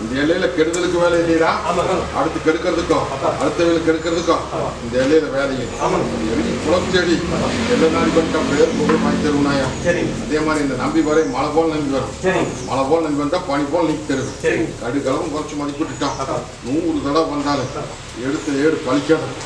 இந்த எல்லையில கெடுதலுக்கு வேலை இல்லையா? அடுத்து கெடுக்கிறதுக்கும் அடுத்த வேலை கெடுக்கிறதுக்கும் இந்த எல்லையில வேலையும் குளம் செடி எல்லா நாள் பண்ணிட்டா பேர் புகழ் வாங்கி தருவனாயா. அதே மாதிரி இந்த நம்பி வரை மழை போல் நம்பி வரும். மழை போல் நம்பி வந்தா பனி போல் நீக்கி தருது. கடுகளவும் குறைச்சு மதிப்பிட்டுட்டான். 100 தடவை வந்தாலும் எடுத்து ஏடு பழிக்கணும்.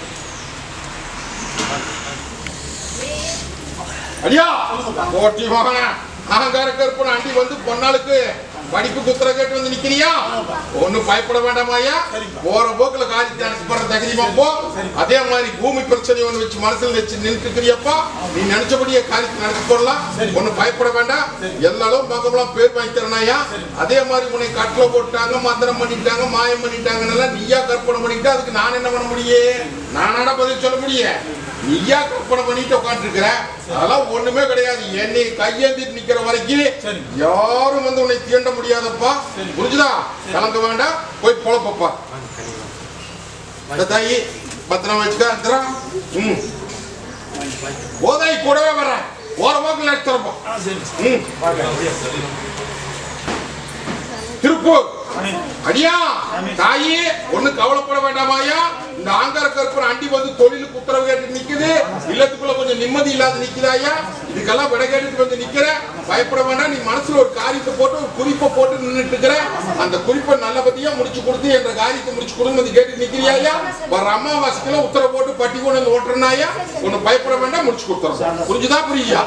அடியா போட்டி மகன அகங்கார கருப்பன் அண்டி வந்து பொன்னாளுக்கு படிப்பு குத்துற கேட்டு வந்து நிக்கிறியா? ஒன்னும் பயப்பட வேண்டாமாயா. போற போக்குல காரியத்தை அனுப்பிடுற தகுதிமா போ. அதே மாதிரி பூமி பிரச்சனை ஒண்ணு வச்சு மனசுல வச்சு நின்றுக்கிறியப்பா. நீ நினைச்சபடியே காரியத்தை நடத்தி போடலாம். ஒன்னும் பயப்பட வேண்டாம். எல்லாரும் பக்கம்லாம் பேர் வாங்கி தரனாயா. அதே மாதிரி உன்னை கட்டில போட்டாங்க, மந்திரம் பண்ணிட்டாங்க, மாயம் பண்ணிட்டாங்கன்னு நீயா கற்பனை பண்ணிட்டு அதுக்கு நான் என்ன பண்ண முடியும்? நானாடா பதில் சொல்ல முடியும்? நீயா கற்பனை பண்ணிட்டு உட்காந்து இருக்கிற. அதெல்லாம் ஒண்ணுமே கிடையாது. என்னை கையேந்திட்டு நிக்கிற வரைக்கும் யாரும் வந்து உன்னை தீண்ட முடியாதப்பா. புரிஞ்சுதா? கலங்க வேண்டாம். போய் பொழப்பப்பா. தாயி பத்திரம் வச்சுக்க. போதாய் கூடவே வர ஓர போக்கில் எடுத்துறப்பா. திருப்பூர் அடியா தாயி ஒண்ணு கவலைப்பட வேண்டாமாயா. இந்த ஆங்கார கற்பனை அண்டி வந்து தொழிலுக்கு உத்தரவு கேட்டு நிக்குது. இல்லத்துக்குள்ள கொஞ்சம் நிம்மதி இல்லாத நிக்குதாயா. இதுக்கெல்லாம் விட கேட்டு வந்து நிக்கிற. பயப்பட வேண்டாம். நீ மனசுல ஒரு காரியத்தை போட்டு ஒரு குறிப்பை போட்டு நின்றுட்டு இருக்கிற. அந்த குறிப்பை நல்லபடியா முடிச்சு கொடுத்து என்ற காரியத்தை முடிச்சு கொடுத்து வந்து கேட்டு நிக்கிறியாயா. வர அமாவாசைக்குள்ள உத்தரவு போட்டு பட்டி கொண்டு வந்து ஓட்டுறனாயா. ஒண்ணு பயப்பட வேண்டாம். முடிச்சு கொடுத்துறோம். புரிஞ்சுதா? புரியுதா?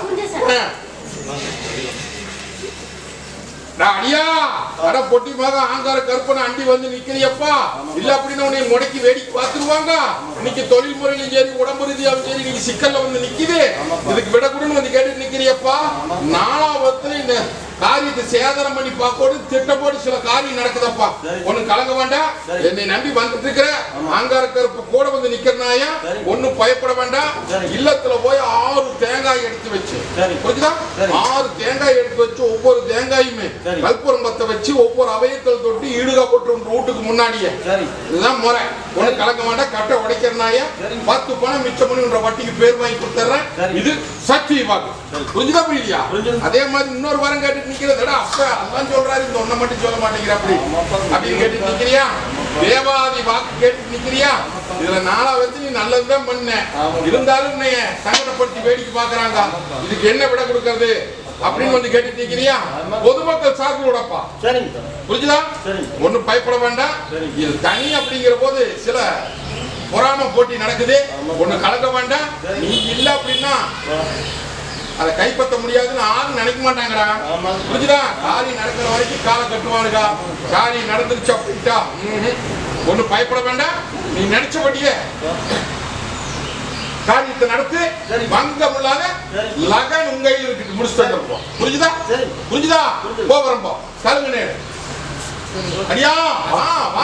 அடியா அட பொட்டி மக ஆங்கார கற்பனை அண்டி வந்து நிக்கிறியப்பா. இல்ல அப்படின்னு உன்னை முடக்கி வேடிக்கை பார்த்துருவாங்க. இன்னைக்கு தொழில் முறையிலும் சரி உடம்பு ரீதியாவும் சரி நீங்க சிக்கல்ல வந்து நிக்குது. இதுக்கு விடக்கூடன்னு வந்து கேட்டு நிக்கிறியப்பா. நாலாவத்துல இந்த காரியத்தை சேதனம் பண்ணி பார்க்கோடு திட்டப்போடு சில காரியம் நடக்குதப்பா. ஒண்ணு கலங்க வேண்டாம். என்னை நம்பி வந்துட்டு இருக்கிற ஆங்கார கருப்பு கூட வந்து நிக்கிறனாயா. ஒன்னும் பயப்பட வேண்டாம். இல்லத்துல போய் 6 தேங்காய் எடுத்து வச்சு புரிஞ்சுதா? 6 தேங்காய் எடுத்து வச்சு ஒவ்வொரு தேங்காயுமே கற்பூரம் பத்த வச்சு ஒவ்வொரு அவயத்தில் தொட்டு ஈடுகா போட்டு வீட்டுக்கு முன்னாடியே. இதுதான் முறை. ஒண்ணு கலங்க வேண்டாம். கட்டை உடைக்கிறனாயா. 10 பணம் மிச்சம் பண்ணி வட்டிக்கு பேர் வாங்கி கொடுத்துறேன். இது சக்தி வாக்கு. புரிஞ்சுதா? புரியலையா? அதே மாதிரி இன்னொரு வாரம் கேட்டு நிக்கிறதடா அப்ப அதான் சொல்றாரு. இந்த ஒன்ன மட்டும் சொல்ல மாட்டேங்கிற அப்படி அப்படின்னு கேட்டு நிக்கிறியா. தேவாதி வாக்கு கேட்டு நிக்கிறியா. இதுல 4வது நீ நல்லதுதான் பண்ண. இருந்தாலும் உன்னைய சங்கடப்படுத்தி வேடிக்கை பாக்குறாங்க. இதுக்கு என்ன விட கொடுக்கறது அப்படின்னு வந்து கேட்டு நிக்கிறியா. பொதுமக்கள் சார்புடப்பா. புரிஞ்சுதா? ஒன்னும் பயப்பட வேண்டாம். இது தனி அப்படிங்கிற போது சில பொறாம போட்டி நடக்குது. ஒண்ணு கலக்க வேண்டாம். நீ இல்ல அப்படின்னா அதை கைப்பற்ற முடியாதுன்னு யாரும் நினைக்க மாட்டாங்கடா. புரிஞ்சுதா? காரியம் நடக்கிற வரைக்கும் காலை கட்டுவானுக்கா. காரியம் நடந்துருச்சு அப்படின்ட்டா ஒண்ணு பயப்பட வேண்டாம். நீ நினைச்சபடியே காரியத்தை நடத்து. வங்கம் இல்லாத லகன் உங்க கையில் இருக்கு. முடிச்சுட்டு இருப்போம். புரிஞ்சுதா? புரிஞ்சுதா? போறப்போ கலுங்க நேரு. அடியா வா வா.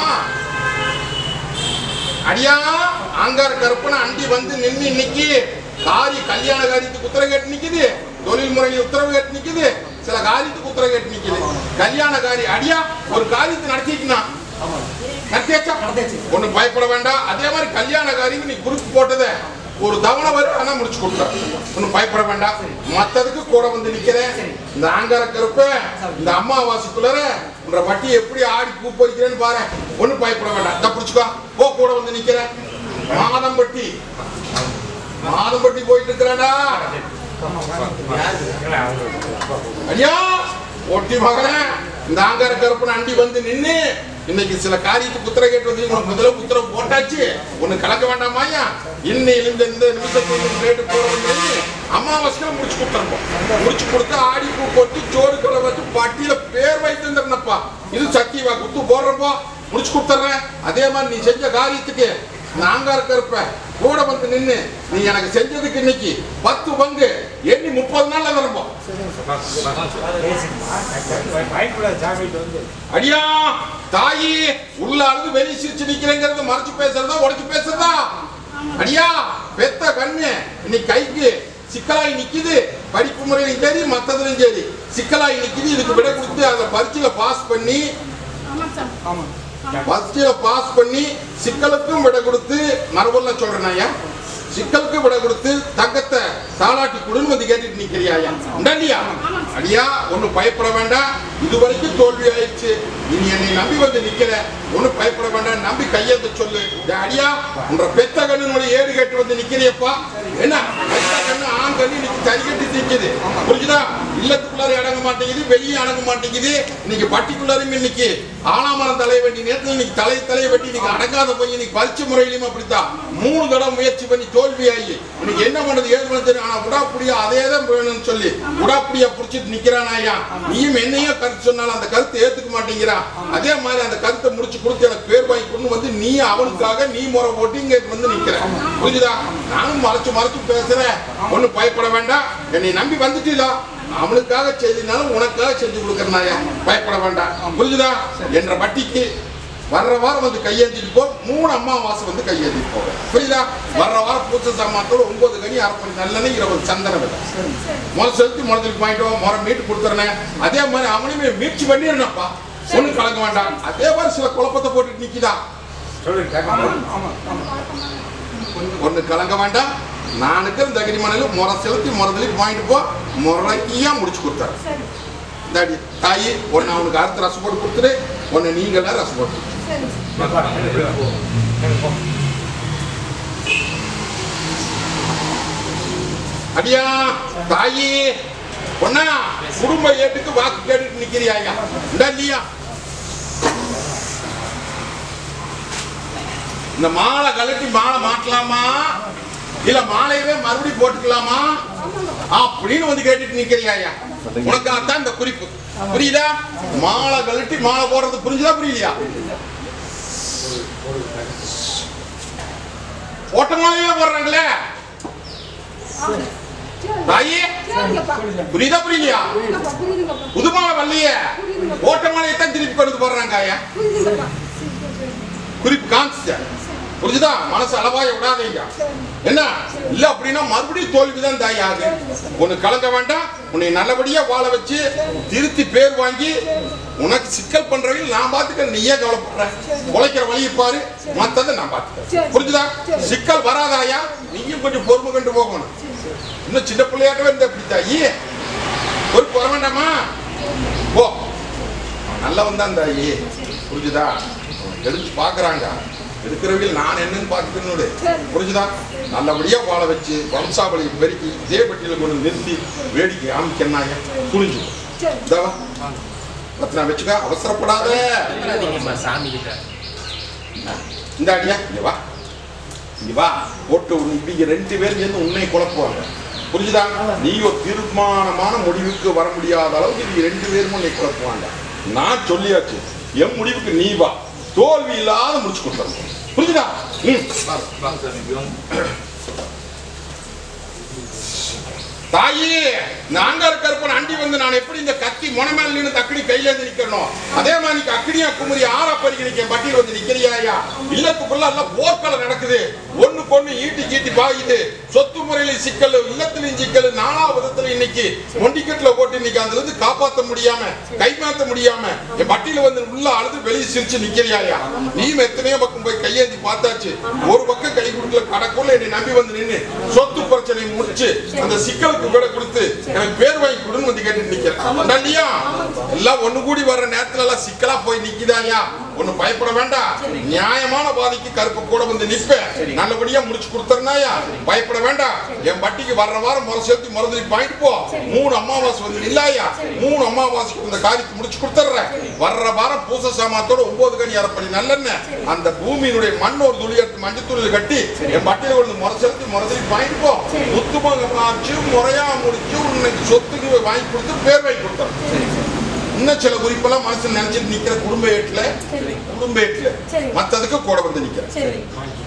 அடியா ஆங்கார கற்பனை அண்டி வந்து நின்று இன்னைக்கு கல்யாண காரியத்துக்கு உத்தரவு கேட்டு நிக்குது. தொழில் முறையில் உத்தரவு கேட்டு நிக்குது. சில காரியத்துக்கு உத்தரவு கேட்டு நிக்குது. கல்யாண காரியம் அடியா ஒரு காரியத்தை நடத்திட்டுனா நடத்தியாச்சா. ஒண்ணு பயப்பட வேண்டாம். அதே மாதிரி கல்யாண காரியம் நீ குறிப்பு போட்டத ஒரு தவணை வரும். ஆனா முடிச்சு கொடுத்த. ஒன்னும் பயப்பட வேண்டாம். மத்ததுக்கு கூட வந்து நிக்கிறேன். இந்த ஆங்கார கருப்ப இந்த அம்மாவாசைக்குள்ள உன்ற வட்டி எப்படி ஆடி பூ பறிக்கிறேன்னு பாரு. ஒன்னும் பயப்பட வேண்டாம். இதை பிடிச்சுக்கோ. போ கூட வந்து நிக்கிறேன். மாதம்பட்டி மாதம்பட்டி போயிட்டு இருக்கிறாடா. ஐயா ஒட்டி மகன இந்த ஆங்கார கருப்பன் அண்டி வந்து நின்று இன்னைக்கு சில காரியத்துக்கு உத்தரவு கேட்டு வந்து முதல்ல உத்தரவு போட்டாச்சு. ஒண்ணு கலக்க வேண்டாமாயா. இன்னையிலிருந்து இந்த நிமிஷத்துக்கு ரேட்டு போட அமாவாசையில முடிச்சு கொடுத்துருப்போம். முடிச்சு கொடுத்து ஆடி பூ போட்டு சோறு கடை வச்சு பட்டியல பேர் வைத்து வந்துருந்தப்பா. இது சக்தி வா குத்து போடுறப்போ முடிச்சு கொடுத்துறேன். அதே மாதிரி நீ செஞ்ச காரியத்துக்கு ஆங்கார கருப்ப கூட வந்து நின்று நீ எனக்கு செஞ்சதுக்கு இன்னைக்கு 10 பங்கு எண்ணி 30 நாள்ல தரப்போம். அடியா தாயி உள்ள அழுது வெளியே சிரிச்சு நிக்கிறேங்கிறது மறைச்சு பேசுறதா உடைச்சு பேசுறதா. அடியா பெத்த கண்ணு இன்னைக்கு கைக்கு சிக்கலாய் நிக்குது. படிப்பு முறையிலும் சரி மத்ததுலயும் சரி சிக்கலாய் நிக்குது. இதுக்கு விட கொடுத்து அந்த பரீட்சையில பாஸ் பண்ணி சிக்கலுக்கும் விட கொடுத்து மரபுல சொல்றேன். சிக்கலுக்கு விட கொடுத்து தங்கத்தை தாளாட்டி கொடுன்னு வந்து கேட்டுட்டு நிக்கிறியா. அடியா ஒண்ணு பயப்பட வேண்டாம். இதுவரைக்கும் தோல்வி ஆயிடுச்சு. இனி என்னை நம்பி வந்து நிக்கிற ஒண்ணு பயப்பட வேண்டாம் நம்பி கையெழுத்து சொல்லு அடியா உன்ற பெத்த கண்ணுடைய ஏடு கேட்டு வந்து நிக்கிறியப்பா என்ன பெத்த கண்ணு ஆண் கண்ணு இன்னைக்கு தறி கட்டி நிக்குது புரிஞ்சுதா இல்லத்துக்குள்ளார அடங்க மாட்டேங்குது வெளியே அடங்க மாட்டேங்குது இன்னைக்கு பட்டிக்குள்ளாரும் இன்னைக்கு ஆலாமரம் தலைய வேண்டிய நேரத்தில் இன்னைக்கு தலையை வெட்டி இன்னைக்கு அடங்காத போய் இன்னைக்கு பரிச்சை முறையிலும் அப்படித்தான் 3 தடவை முயற்சி பண்ணி தோல்வி ஆகி இன்னைக்கு என்ன பண்றது ஏது பண்ண தெரியும் ஆனா உடாப்புடியா அதே தான் வேணும்னு சொல்லி உடாப்புடியா புடிச்சிட்டு நிக்கிறான் ஐயா நீயும் என்னையோ கருத்து சொன்னாலும் அந்த கருத்தை ஏத்துக்க மாட்டேங்கிறான் அதே மாதிரி அந்த கருத்தை முடிச்சு கொடுத்து எனக்கு பேர் வாங்கி கொண்டு வந்து நீ அவனுக்காக நீ முறை போட்டு இங்க வந்து நிக்கிற புரிஞ்சுதா நானும் மறைச்சு பேசுறேன் ஒண்ணு பயப்பட வேண்டாம் என்னை நம்பி வந்துட்டீங்களா அவனுக்காக செய்தினாலும் உனக்காக செஞ்சு கொடுக்கறனாயா பயப்பட வேண்டாம் புரிஞ்சுதா என்ற வட்டிக்கு வர்ற வாரம் வந்து கையேந்திட்டு போ 3 அமாவாசை வந்து கையேந்திட்டு போக புரியுதா வர்ற வாரம் பூச சாமானத்தோட 9 கனி அரைப்பணி நல்லெண்ணெய் 20 சந்தன விலை முறை செலுத்தி முறைக்கு வாங்கிட்டு முறை மீட்டு கொடுத்துறேன் அதே மாதிரி அவனையுமே முயற்சி பண்ணிருந்தப்பா ஒண்ணு கலங்க வேண்டாம் அதே மாதிரி சில குழப்பத்தை போட்டுட்டு நிக்கிதா ஒண்ணு கலங்க வேண்டாம் நானுக்கு இந்த தகிரி மனையில முறை செலுத்தி முறைக்கு வாங்கிட்டு போ முறைக்கியா முடிச்சு கொடுத்தாரு தாயி ஒன்னு அவனுக்கு அறுத்து ரசம் போட்டு கொடுத்துரு ஒன்னு நீங்க ரசம் போட்டு அடியா தாயி பொண்ணா குடும்ப ஏட்டுக்கு வாக்கு கேட்டுட்டு நிக்கிறியா இல்லையா இந்த மாலை கலட்டி மாலை மாட்டலாமா இல்ல மாலையவே மறுபடியும் போட்டுக்கலாமா அப்படின்னு வந்து கேட்டுட்டு நிக்கிறியா உனக்காகத்தான் இந்த குறிப்பு புரியுதா மாலை கழட்டி மாலை போடுறது புரிஞ்சுதா புரியலையா ஓட்ட மாலையே போடுறாங்களே தாயே புரியுதா புரியலையா புது மாலை வரலையே ஓட்ட மாலையை தான் திருப்பி கொண்டு போடுறாங்க குறிப்பு காமிச்ச புரிஞ்சுதா மனசு அளவாய விடாதீங்க என்ன இல்ல அப்படின்னா மறுபடியும் தோல்விதான் தாயாக ஒண்ணு கலங்க வேண்டாம் உன்னை நல்லபடியா வாழ வச்சு திருத்தி பேர் வாங்கி உனக்கு சிக்கல் பண்றவங்க நான் பாத்துக்க நீயே கவலைப்படுற உழைக்கிற வழியை பாரு மத்ததை நான் பாத்துக்கிறேன் புரிஞ்சுதா சிக்கல் வராதாயா நீயும் கொஞ்சம் பொறுமை கண்டு போகணும் இன்னும் சின்ன பிள்ளையாட்டவே இருந்த எப்படி தாயி பொறுப்பு வர வேண்டாமா போ நல்லவன் தான் தாயி புரிஞ்சுதா எடுத்து பாக்குறாங்க இருக்கிறவர்கள் நான் என்னன்னு பார்த்துக்கணும் புரிஞ்சுதா நல்லபடியா வாழ வச்சு வம்சாவளியை பெருக்கி இதே பட்டியல கொண்டு நிறுத்தி வேடிக்கை அமைக்கனாங்க புரிஞ்சு வச்சுக்க அவசரப்படாத இந்த அடியா இங்க வா போட்டு இப்படி 2 பேர் சேர்ந்து உன்னை குழப்புவாங்க புரிஞ்சுதா நீ ஒரு தீர்மானமான முடிவுக்கு வர முடியாத அளவுக்கு நீ 2 பேரும் உன்னை குழப்புவாங்க நான் சொல்லியாச்சு என் முடிவுக்கு நீ வா தோல்வி இல்லாத முடிச்சு கொடுத்தாங்க புரிஞ்சுதா தாயி நாங்க கருப்பன் அண்டி வந்து நான் எப்படி இந்த கத்தி முனைமேல நின்று தக்கடி கையில இருந்து நிக்கணும் அதே மாதிரி அக்கடியா குமரி ஆறா பறிக்க பட்டியல் வந்து நிக்கிறியா இல்லத்துக்குள்ள எல்லாம் போர்க்களம் நடக்குது ஒண்ணுக்கு ஒண்ணு ஈட்டி பாயுது சொத்து முறையில சிக்கல் இல்லத்திலையும் சிக்கல் 4ஆவது விதத்துல இன்னைக்கு மொண்டிக்கட்டுல போட்டு இன்னைக்கு அதுல இருந்து காப்பாற்ற முடியாம கைமாத்த முடியாம என் பட்டியல வந்து உள்ள அழுது வெளியே சிரிச்சு நிக்கிறியா நீயும் எத்தனையோ பக்கம் போய் கையேந்தி பார்த்தாச்சு ஒரு பக்கம் கை கொடுக்கல கடக்குள்ள என்னை நம்பி வந்து நின்று சொத்து பிரச்சனையை முடிச்சு அந்த சிக்கல் விட கொடுத்து எனக்கு பேர் வாங்கி கொடுன்னு வந்து கேட்டு நிக்கிறேன் எல்லாம் ஒண்ணு கூடி வர்ற நேரத்துல எல்லாம் சிக்கலா போய் நிக்குதாயா ஒண்ணு பயப்பட வேண்டாம் நியாயமான பாதைக்கு கருப்பு கூட வந்து நிப்பேன் நல்லபடியா முடிச்சு கொடுத்தறனாயா பயப்பட வேண்டாம் என் பட்டிக்கு வர்ற வாரம் முறை சேர்த்து மருந்து வாங்கிட்டு போ 3 அமாவாசை வந்து இல்லாயா 3 அமாவாசைக்கு இந்த காரியத்தை முடிச்சு கொடுத்துறேன் வர்ற வாரம் பூச சாமானத்தோட 9 கனி அரைப்படி நல்லெண்ணெய் அந்த பூமியினுடைய மண் ஒரு துளி எடுத்து மஞ்சள் துளியில் கட்டி என் பட்டியல கொண்டு முறை சேர்த்து மருந்து வாங்கிட்டு போ முத்துமாங்க ஆச்சு முறையா முடிச்சு உனக்கு சொத்துக்கு வாங்கி கொடுத்து பேர் வாங்கி கொடுத்தேன் இன்னும் சில குறிப்பெல்லாம் மனசுல நினைச்சிட்டு நிக்கிற குடும்ப ஏட்டுல மத்ததுக்கு கூட வந்து நிக்கிறேன்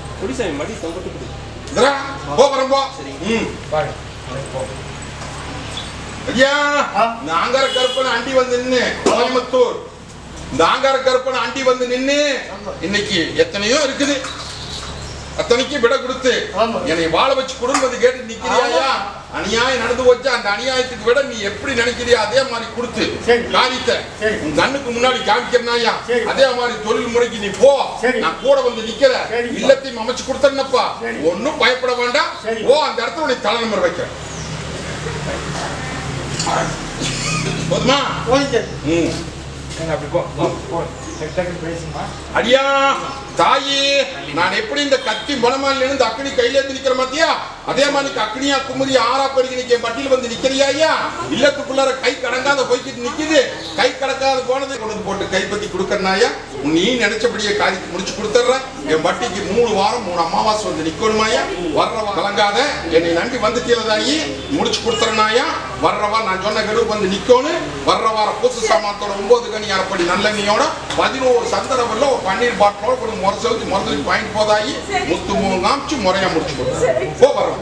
ஐயா நாங்கர கருப்பன் அண்டி வந்து நின்னு கோயம்புத்தூர் நாங்கர கருப்பன் அண்டி வந்து நின்னு இன்னைக்கு எத்தனையோ இருக்குது அத்தனைக்கு விட கொடுத்து என்னை வாழ வச்சு குடும்பத்தை கேட்டு நிக்கிறியா அநியாயம் நடந்து போச்சு அந்த அநியாயத்துக்கு விட நீ எப்படி நினைக்கிறியா அதே மாதிரி கொடுத்து காரியத்தை உன் கண்ணுக்கு முன்னாடி காமிக்கிறனாயா அதே மாதிரி தொழில் முறைக்கு நீ போ நான் கூட வந்து நிக்கிற இல்லத்தையும் அமைச்சு கொடுத்தேன்னப்பா ஒன்னும் பயப்பட வேண்டாம் ஓ அந்த இடத்துல உனக்கு தலை நம்பர் வைக்கிறேன் போதுமா அடியா தாயி, நான் எப்படி இந்த கத்தி மனமால இருந்து அக்னி கையில இருந்து நிக்கிற மாத்தியா, அதே மாதிரி அக்னியா குமுறி ஆறா பெருகி என் பட்டியல் வந்து நிக்கிறியா ஐயா? இல்லத்துக்குள்ளார கை கடங்காத போய்கிட்டு நிக்குது, கை கடக்காத போனது கொண்டு போட்டு கைப்பத்தி கொடுக்கறனாயா? நீ நினைச்சபடியே காரியத்தை முடிச்சு கொடுத்துற. என் பட்டிக்கு 3 வாரம் 3 அமாவாசை வந்து நிக்கணுமாயா? வர்றவா கலங்காத, என்னை நம்பி வந்துட்டீங்களதாயி, முடிச்சு கொடுத்துறனாயா? வர்றவா நான் சொன்ன கெடுவு வந்து நிக்கணும். வர்ற வாரம் பூசு சாமானத்தோட 9 கனி அரைப்படி நல்லெண்ணியோட 11 சந்தனம்ல ஒரு பன்னீர் பாட்டிலோட கொஞ்சம் முறைச்சு பாயிண்ட் போதாயி முத்து காமிச்சு முறையா முடிச்சு கொடுத்து போ. வர்றோம்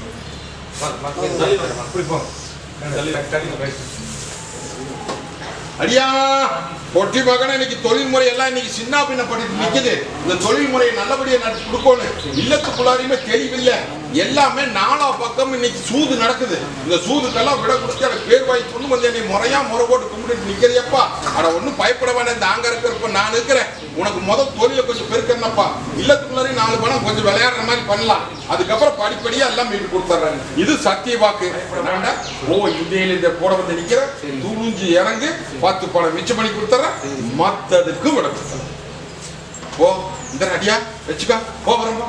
அடியா பொட்டி மகன, இன்னைக்கு தொழில் முறை எல்லாம் இன்னைக்கு சின்ன பின்னப்பட்டு நிக்குது. இந்த தொழில் முறையை நல்லபடியா நடத்தி கொடுக்கணும். இல்லத்துக்குள்ளாரையுமே தெளிவில்லை, எல்லாமே நாலா பக்கம் இன்னைக்கு சூது நடக்குது. இந்த சூதுக்கெல்லாம் விட கொடுத்து எனக்கு பேர் வாங்கி கொண்டு வந்து என்னை முறையா முறை போட்டு கும்பிட்டு நிக்கிறியப்பா. அட ஒன்னும் பயப்பட வேண்டாம், இந்த அங்க இருக்கிறப்ப நான் இருக்கிறேன். உனக்கு முதல் தொழில கொஞ்சம் பெருக்கணும்ப்பா. இல்லத்துக்குள்ளாரையும் 4 பணம் கொஞ்சம் விளையாடுற மாதிரி பண்ணலாம். அதுக்கப்புறம் படிப்படியா எல்லாம் மீட்டு கொடுத்துறாங்க. இது சத்திய வாக்கு. ஓ இந்தியில இந்த போட வந்து நிக்கிற துணிஞ்சு இறங்கு 10 பணம் மிச்சம் பண்ணி கொடுத்துற, மத்ததுக்கு விட போ. இந்த அடியா வச்சுக்கா போ. வரம்பா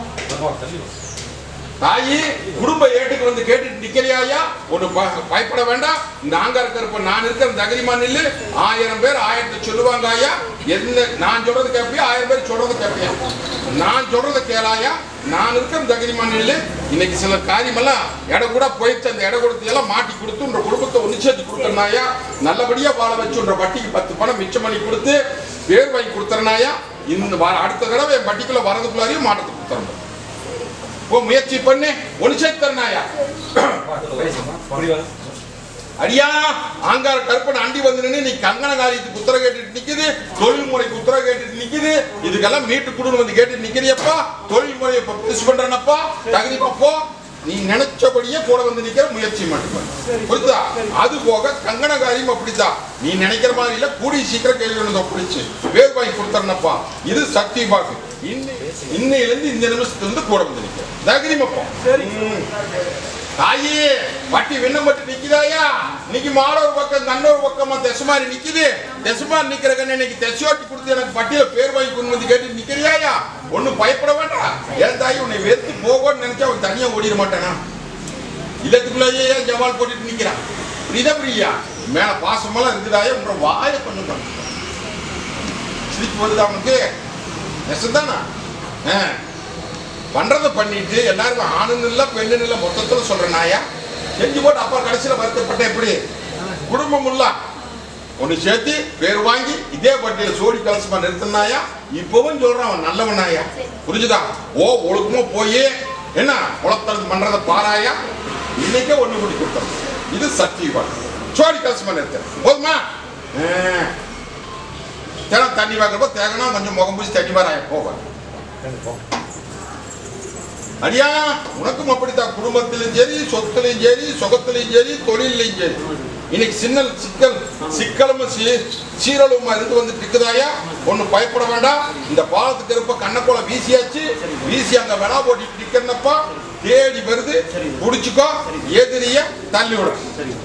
தாயி, குடும்ப ஏட்டுக்கு வந்து கேட்டுட்டு நிக்கிறியா? ஒண்ணு பயப்பட வேண்டாம். நாங்க இருக்கிறப்ப நான் இருக்கிற தகரிமான் இல்ல. 1000 பேர் 1000 சொல்லுவாங்க ஐயா. என்ன நான் சொல்றது கேப்பியா? 1000 பேர் சொல்றது கேப்பியா? நான் சொல்றத கேளாயா? நான் இருக்கிற தகரிமான் இல்ல. இன்னைக்கு சில காரியமெல்லாம் எடை கூட போயிடுச்சு. அந்த எடை கொடுத்தையெல்லாம் மாட்டி கொடுத்து உன்ற குடும்பத்தை ஒன்று சேர்த்து கொடுத்தனாயா? நல்லபடியா வாழ வச்சு உன்ற பட்டிக்கு 10 பணம் மிச்சம் பண்ணி கொடுத்து பேர் வாங்கி கொடுத்துறனாயா? இந்த அடுத்த தடவை என் பட்டிக்குள்ள வரதுக்குள்ளாரையும் மாட்டத்தை கொடுத்துறேன். முயற்சி பண்ணு, ஒன்னு சேர்த்தனாயா? அடியா ஆங்கார கற்பனை அண்டி வந்து நீ கங்கண காரியத்துக்கு உத்தர கேட்டுட்டு நிக்குது, தொழில் முறைக்கு உத்தர கேட்டுட்டு நிக்குது. இதுக்கெல்லாம் மீட்டு குடுன்னு வந்து கேட்டு நிக்கிறியப்பா. தொழில் முறையை பெருசு பண்றனப்பா, தகுதி பப்போ. நீ நினைச்சபடியே கூட வந்து நிக்கிற முயற்சி மட்டும் புரியுதா? அது போக கங்கண காரியம் அப்படித்தான். நீ நினைக்கிற மாதிரி இல்ல, கூடி சீக்கிரம் கேள்வி ஒன்று பிடிச்சு வேர் வாங்கி கொடுத்தனப்பா. இது சக்தி பாக்கு. இன்னையில இருந்து இந்த நிமிஷத்துல இருந்து கூட வந்து நிக்கிற தகுதிமப்பா. தாயே பட்டி விண்ணப்பட்டு நிக்குதாயா? இன்னைக்கு மாடொரு பக்கம் கண்ணொரு பக்கமா தெசமாரி நிக்குது. தெசமாரி நிக்கிற கண்ணு இன்னைக்கு தெசோட்டி கொடுத்து எனக்கு பட்டியல பேர் வாங்கி கொண்டு வந்து கேட்டு நிக்கிறியாயா? ஒன்னும் பயப்பட வேண்டாம். ஏன் தாயி, உன்னை வெறுத்து போகணும்னு நினைச்சா அவன் தனியா ஓடிட மாட்டானா? இல்லத்துக்குள்ளேயே ஜவால் போட்டுட்டு நிக்கிறான். புரியுதா? புரியா? மேல பாசமெல்லாம் இருக்குதாயா? உங்க வாய பண்ணுங்க. சிரிப்பு வருதா அவனுக்கு? நெசந்தானா? பண்றதை பண்ணிட்டு எல்லாருக்கும் ஆணுன்னு இல்ல பெண்ணுன்னு இல்ல மொத்தத்துல சொல்றனாயா? செஞ்சு போட்டு அப்பா கடைசியில வருத்தப்பட்ட எப்படி? குடும்பம் இல்ல ஒண்ணு சேர்த்து பேர் வாங்கி இதே பட்டியல சோடி கலசமா நிறுத்தினாயா? இப்பவும் சொல்றான் அவன் நல்லவனாயா? புரிஞ்சுதா? ஓ ஒழுக்கமா போய் என்ன குளத்தரது பண்றத பாராயா? இன்னைக்கே ஒண்ணு கூட்டி கொடுத்தோம். இது சத்தியம். சோடி கலசமா நிறுத்த போதுமா? தினம் தண்ணி வாங்குறப்ப தேகனா கொஞ்சம் முகம் பூசி தண்ணி வராய போவாங்க. அடியா உனக்கும் அப்படித்தான். குடும்பத்திலும் சரி, சொத்துலையும் சரி, சுகத்திலையும் சரி, தொழிலையும் சரி. இன்னைக்கு சிக்கலும் சீரழுமா இருந்து வந்து இருக்குதாயா? ஒன்னும் பயப்பட வேண்டாம். இந்த பாலத்துக்கு இருப்ப கண்ணக்கோல வீசியாச்சு. வீசி அங்க வினா போட்டிட்டு நிக்கிறப்பா தேடி வருது. குடிச்சுக்கோ, எதிரிய தள்ளி விட.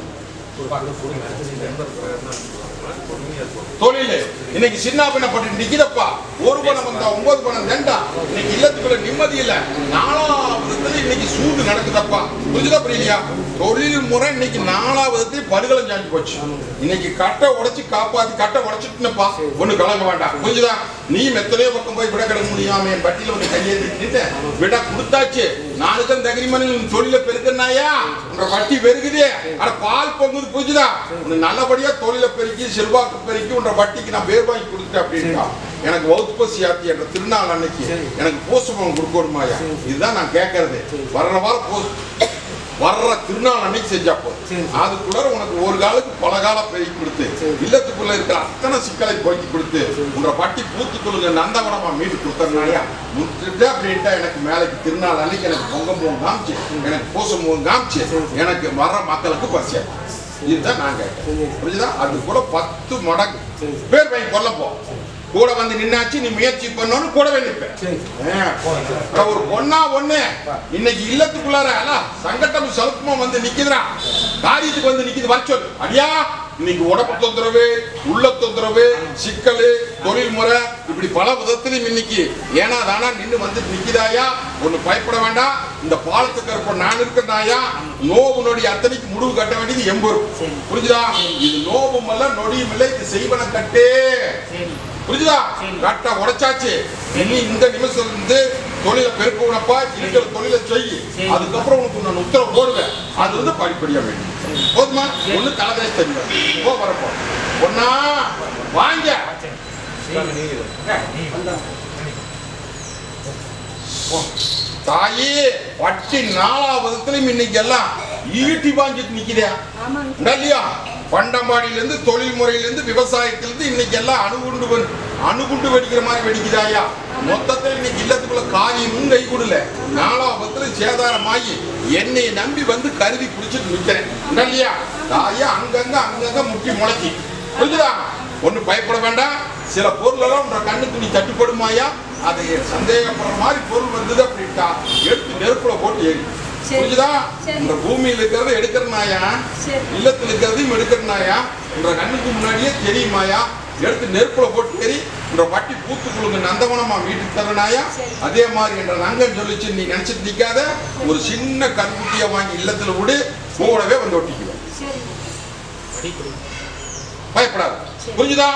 தொழில் இன்னைக்கு சின்ன பின்னப்பட்டு நிக்கிறப்பா. 1 பணம் வந்தா 9 பணம் தண்டா. இன்னைக்கு இல்லத்துக்குள்ள நிம்மதி இல்ல. 4வது இன்னைக்கு சூடு நடக்குதப்பா. புரிஞ்சுதா? புரியலையா? தொழில் முறை இன்னைக்கு 4வது படுகலம் சாஞ்சு போச்சு. இன்னைக்கு கட்டை உடைச்சு காப்பாத்தி கட்டை உடைச்சிட்டுப்பா. ஒண்ணு கலங்க வேண்டாம். புரிஞ்சுதா? நீ மெத்தனையோ பக்கம் போய் விட கிடக்க முடியாம என் பட்டியல வந்து கையெழுத்து விட கொடுத்தாச்சு. நானுக்கும் தகுதிமனில் தொழில பெருக்கனாயா? உன்ற வட்டி பெருகுது. ஆனா பால் பொங்குது. புரிஞ்சுதா? நல்லபடியா தொழில பெருக்கி செல்வாக்கு பெருக்கி உன்ற வட்டிக்கு நான் பேர் வாங்கி கொடுத்துட்டேன் அப்படின்ட்டா. எனக்கு வௌத்து பசி ஆத்தி என்ற திருநாள் அன்னைக்கு எனக்கு பூசப்பம் கொடுக்கணுமாயா? இதுதான் நான் கேட்கறது. வர்ற திருநாள் அன்னைக்கு செஞ்சா போதும். அதுக்குள்ள உனக்கு ஒரு காலுக்கு பல காலம் பெருக்கி கொடுத்து இல்லத்துக்குள்ள இருக்கிற அத்தனை சிக்கலை போக்கி கொடுத்து உன்ற பட்டி பூத்துக்குள்ள நந்தவனமா மீட்டு கொடுத்தனாயா? முத்துட்டு அப்படின்ட்டா எனக்கு மேலைக்கு திருநாள் அன்னைக்கு எனக்கு பொங்கம்பூவும் காமிச்சு, எனக்கு பூசம்பூவும் காமிச்சு, எனக்கு வர்ற மக்களுக்கு பசியா. இதுதான் நான் கேட்டேன். புரிஞ்சுதா? அது கூட 10 மடங்கு பேர் வாங்கி கொல்லப்போ கூட வந்து நின்னாச்சு. நீ முயற்சி பண்ணு கூடவே நிற்பேன். ஒரு ஒண்ணு இன்னைக்கு இல்லத்துக்குள்ளார சங்கட்டம் சலுப்பமா வந்து நிக்குதுடா. காரியத்துக்கு வந்து நிக்குது. வர சொல்லு. அடியா இன்னைக்கு உடம்பு தொந்தரவு, உள்ள தொந்தரவு, சிக்கல், தொழில் முறை, இப்படி பல விதத்திலும் இன்னைக்கு ஏனா தானா நின்று வந்து நிக்குதாயா. ஒண்ணு பயப்பட வேண்டாம். இந்த பாலத்துக்கு இருப்ப நான் இருக்கிறனாயா, நோவு நொடி அத்தனைக்கு முடிவு கட்ட வேண்டியது எம்பரும். புரிஞ்சுதா? இது நோவும் அல்ல, நொடியும் இல்லை, இது செய்வன கட்டே. புரிஞ்சுதா? கட்ட உடைச்சாச்சு. இனி இந்த நிமிஷம் இருந்து தொழிலை பெருக்கணும்ப்பா, இருக்கிற தொழிலை செய்யி. அதுக்கப்புறம் உனக்கு நான் உத்தரவு போடுவேன். அது வந்து படிப்படியா வேணும். போதுமா? ஒண்ணு தலைதேச தெரியும். போ வரப்போ ஒன்னா வாங்க. தாயி வட்டி 4ஆவதுலயும் இன்னைக்கு எல்லாம் ஈட்டி வாங்கிட்டு நிக்கிறேன் இல்லையா? பண்டமாடியிலிருந்து தொழில் முறையிலிருந்து விவசாயத்திலிருந்து இன்னைக்கு எல்லாம் அணுகுண்டு வெடிக்கிற மாதிரி வெடிக்குதாயா. மொத்தத்தில் இன்னைக்கு இல்லத்துக்குள்ள காரியமும் கை கொடுல. 4ஆவதுல சேதாரமாகி என்னை நம்பி வந்து கருதி பிடிச்சிட்டு நிக்கிறேன் இல்லையா? தாயா அங்கங்க முட்டி முளைக்கி. புரிஞ்சுதா? ஒண்ணு பயப்பட வேண்டாம். சில பொருள் எல்லாம் உங்க கண்ணுக்கு நீ தட்டுப்படுமாயா? அதை சந்தேகப்படுற மாதிரி பொருள் வந்தது அப்படின்ட்டா எடுத்து நெருப்புல போட்டு ஏறி. புரிஞ்சுதா? இந்த பூமியில இருக்கிறத எடுக்கிறனாயா, இல்லத்துல இருக்கிறதையும் எடுக்கிறனாயா, உங்க கண்ணுக்கு முன்னாடியே தெரியுமாயா? எடுத்து நெருப்புல போட்டு ஏறி உங்க வட்டி பூத்துக்குழுங்க நந்தவனமா வீட்டுக்கு தரனாயா. அதே மாதிரி என்ற நங்கன் சொல்லிச்சு, நீ நினைச்சிட்டு நிக்காத, ஒரு சின்ன கண்குட்டிய வாங்கி இல்லத்துல விடு, கூடவே வந்து ஒட்டிக்குவேன். பயப்படாது. புரிஞ்சுதா?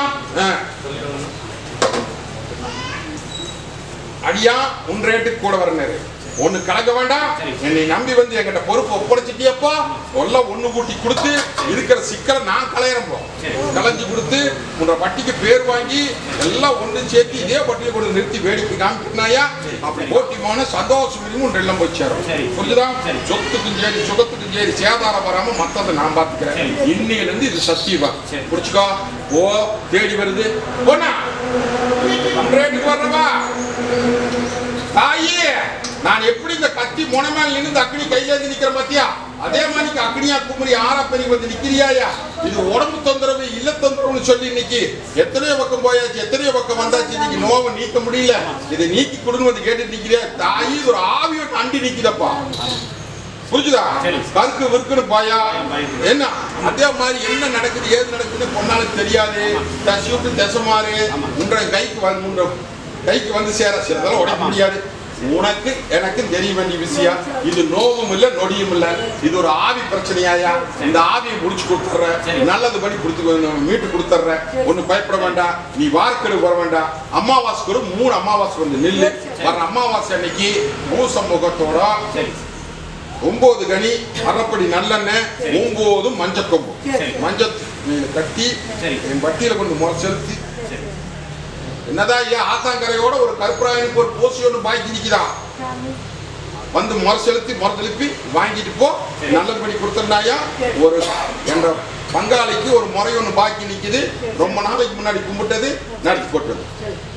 அடியா உன் ரேட்டுக்கு கூட வரனாரு. ஒண்ணு கலக்க வேண்டாம். என்னை நம்பி வந்து என்கிட்ட பொறுப்பு ஒப்படைச்சிட்டியப்பா. எல்லாம் ஒண்ணு கூட்டி கொடுத்து இருக்கிற சிக்கலை நான் கலையறப்போ கலைஞ்சு கொடுத்து உன்ற வட்டிக்கு பேர் வாங்கி எல்லாம் ஒண்ணு சேர்த்து இதே வட்டியை கூட நிறுத்தி வேடிக்கை காமிக்கினாயா. அப்படி போட்டிமான சந்தோஷம் எல்லாம் போய் சேரும். புரிஞ்சுதா? சொத்துக்கும் சரி சுகத்துக்கும் சரி சேதாரம் வராம மத்ததை நான் பாத்துக்கிறேன். இன்னையில இருந்து இது சத்தியமா புடிச்சுக்கோ. ஓ தேடி வருது போனா ரேட்டுக்கு வர்றவா. தாயே நான் எப்படி இந்த கத்தி முனைமேல் நின்று அக்னி கையிலேந்து நிக்கிறேன் பாத்தியா, அதே மாதிரி அக்னியா குமரி ஆறாப்பெரிய வந்து நிக்கிறியாயா. இது உடம்பு தொந்தரவு இல்ல தொந்தரவுன்னு சொல்லி இன்னைக்கு எத்தனையோ பக்கம் போயாச்சு, எத்தனையோ பக்கம் வந்தாச்சு. இன்னைக்கு நோவை நீக்க முடியல, இதை நீக்கி கொடுன்னு வந்து கேட்டுட்டு நிக்கிறியா. தாயி ஒரு ஆவியோட அண்டி நிக்குதப்பா. புரிஞ்சுதா? கருக்கு விற்குன்னு பாயா என்ன. அதே மாதிரி என்ன நடக்குது ஏது நடக்குதுன்னு பொண்ணாலும் தெரியாது. தசி விட்டு தசை மாறு உன்ற கைக்கு வந்து சேர சிலதெல்லாம் உடைக்க முடியாது. உனக்கு எனக்கு தெரிய வேண்டிய விஷயம் இது. நோவும் இல்ல நொடியும் இல்ல, இது ஒரு ஆவி பிரச்சனையாயா. இந்த ஆவியை முடிச்சு கொடுத்துற, நல்லது பண்ணி கொடுத்து மீட்டு கொடுத்துற. ஒண்ணு பயப்பட வேண்டாம். நீ வார்க்கெடு வர வேண்டாம். அமாவாசைக்கு 3 அமாவாசை வந்து நில்லு. வர அமாவாசை அன்னைக்கு பூசமுகத்தோட 9 கனி அரைப்படி நல்லெண்ணெய் 9 மஞ்சக்கொம்பு மஞ்சள் கட்டி என் வட்டியில கொண்டு முறை செலுத்தி. என்னதான் ஐயா ஆத்தாங்கரையோட ஒரு கருப்பராயனுக்கு ஒரு போசி ஒன்று பாக்கி நிக்குதா. வந்து முறை செலுத்தி வாங்கிட்டு போ. நல்லது பண்ணி கொடுத்துருந்தாயா. ஒரு என்ற பங்காளிக்கு ஒரு முறை ஒன்று பாக்கி நிக்குது. ரொம்ப நாளைக்கு முன்னாடி கும்பிட்டது நடத்தி போட்டது.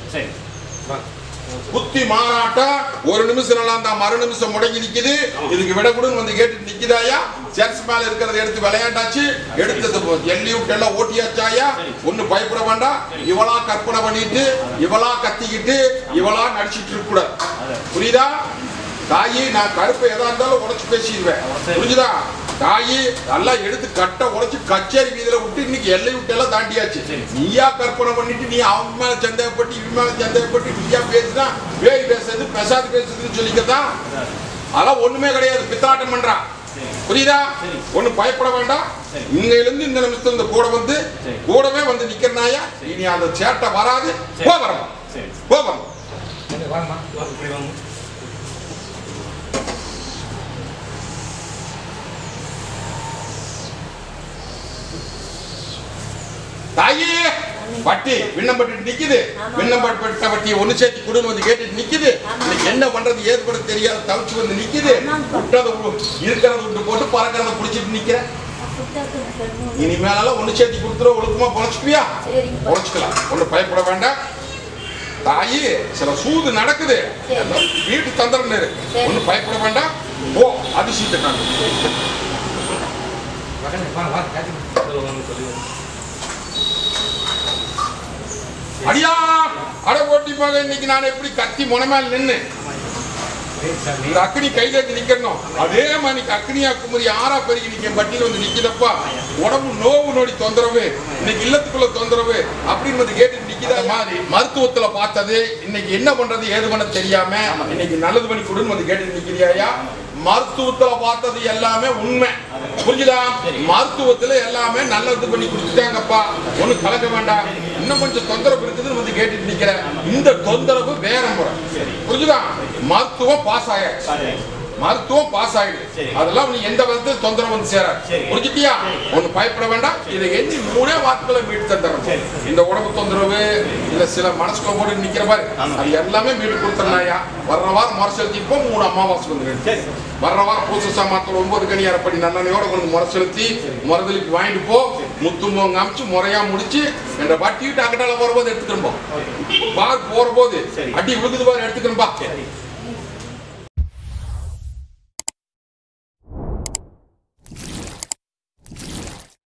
புத்தி மாறாட்டம் ஒரு நிமிஷம் நல்லா இருந்தா மறு நிமிஷம் முடங்கி நிக்குது. இதுக்கு விட கூடன்னு வந்து கேட்டு நிக்குதாயா. சேர்ஸ் மேல இருக்கிறத எடுத்து விளையாண்டாச்சு. எடுத்தது எள்ளி விட்டு எல்லாம் ஓட்டியாச்சாயா. ஒண்ணு பயப்பட வேண்டாம். இவளா கற்பனை பண்ணிட்டு இவளா கத்திக்கிட்டு இவளா நடிச்சிட்டு இருக்க கூடாது. புரியுதா? தாயி நான் கருப்பை எதா இருந்தாலும் உடைச்சு பேசிடுவேன். புரிஞ்சுதா? தாயி நல்லா எடுத்து கட்ட உடைச்சு கச்சேரி வீதியில விட்டு இன்னைக்கு எல்லை விட்டு எல்லாம் தாண்டியாச்சு. நீயா கற்பனை பண்ணிட்டு நீ அவங்க மேல சந்தேகப்பட்டு இவன் மேல சந்தேகப்பட்டு நீயா பேசுனா பேய் பேசுறது பிரசாத் பேசுறதுன்னு சொல்லிக்கதான். அதெல்லாம் ஒண்ணுமே கிடையாது. பித்தாட்டம் பண்றான். புரியுதா? ஒண்ணு பயப்பட வேண்டாம். இன்னையிலிருந்து இந்த நிமிஷத்துல இந்த கூடவே வந்து நிக்கிறனாயா. இனி அந்த சேட்டை வராது. போகிறோம். தாயே வட்டி விண்ணப்பட்டு நிக்குது. விண்ணப்பட்ட வட்டியை ஒண்ணு சேர்த்து கொடுன்னு வந்து கேட்டுட்டு நிக்குது. என்ன பண்றது ஏது கூட தெரியாத தவிச்சு வந்து நிக்குது. விட்டதை இருக்கிறத விட்டு போட்டு பறக்கிறத பிடிச்சிட்டு நிக்கிற. இனிமேலாம் ஒண்ணு சேர்த்து கொடுத்துற ஒழுக்கமா பொழைச்சுக்குவியா? பொழைச்சுக்கலாம். ஒண்ணு பயப்பட வேண்டாம். தாயி சில சூது நடக்குது. வீட்டு தந்திரம் ஒண்ணு பயப்பட வேண்டாம். ஓ அதிசயத்தை அடியா அட ஓட்டி போக. இன்னைக்கு நான் எப்படி கத்தி முனைமேல் நின்று இந்த அக்னி கையில இருந்து நிக்கணும். அதே மாதிரி அக்னியா குமரி ஆறா பெருகி நிக்க பட்டியல் வந்து நிக்கிறப்பா உடம்பு நோவு நொடி தொந்தரவு, இன்னைக்கு இல்லத்துக்குள்ள தொந்தரவு அப்படின்னு வந்து கேட்டு நிக்கிற மாதிரி மருத்துவத்துல பார்த்தது இன்னைக்கு என்ன பண்றது ஏது பண்ண தெரியாம இன்னைக்கு நல்லது பண்ணி கொடுன்னு வந்து கேட்டு நிக்கிறியா? மருத்துவத்துல பார்த்தது எல்லாமே உண்மை, புரிஞ்சுதா? மருத்துவத்துல எல்லாமே நல்லது பண்ணி கொடுத்துட்டாங்கப்பா, ஒண்ணு கலக்க வேண்டாம். இன்னும் கொஞ்சம் தொந்தரவு இருக்குதுன்னு வந்து கேட்டுட்டு நிக்கிற இந்த தொந்தரவு வேற முறை, புரிஞ்சுதா? மருத்துவம் பாஸ் ஆயிடுச்சு, மருத்துவம் பாஸ் ஆயிடுது. அதெல்லாம் நீ எந்த விதத்தில் தொந்தரவு வந்து சேர, புரிஞ்சுட்டியா? ஒண்ணு பயப்பட வேண்டாம். இதை எண்ணி 3 வாரத்துல மீட்டு தந்துடுறோம். இந்த உடம்பு தொந்தரவு இல்ல சில மனசுக்குள்ள போட்டு நிக்கிற மாதிரி அது எல்லாமே மீட்டு கொடுத்துடலாயா? வர்ற வாரம் முறை செலுத்திப்போ 3 அமாவாசை வந்து வர்ற வாரம் பூச சாமாத்துல 9 கனி அரைப்படி நல்லெண்ணையோட கொஞ்சம் முறை செலுத்தி முறதலுக்கு வாங்கிட்டு போ, முத்தும்போங்க காமிச்சு முறையா முடிச்சு என்ற வட்டிட்டு அக்கட்டால போற போது எடுத்துக்கிறோம். பார் போற போது அடி விழுகுது பாரு எடுத்துக்கிறோம்பா.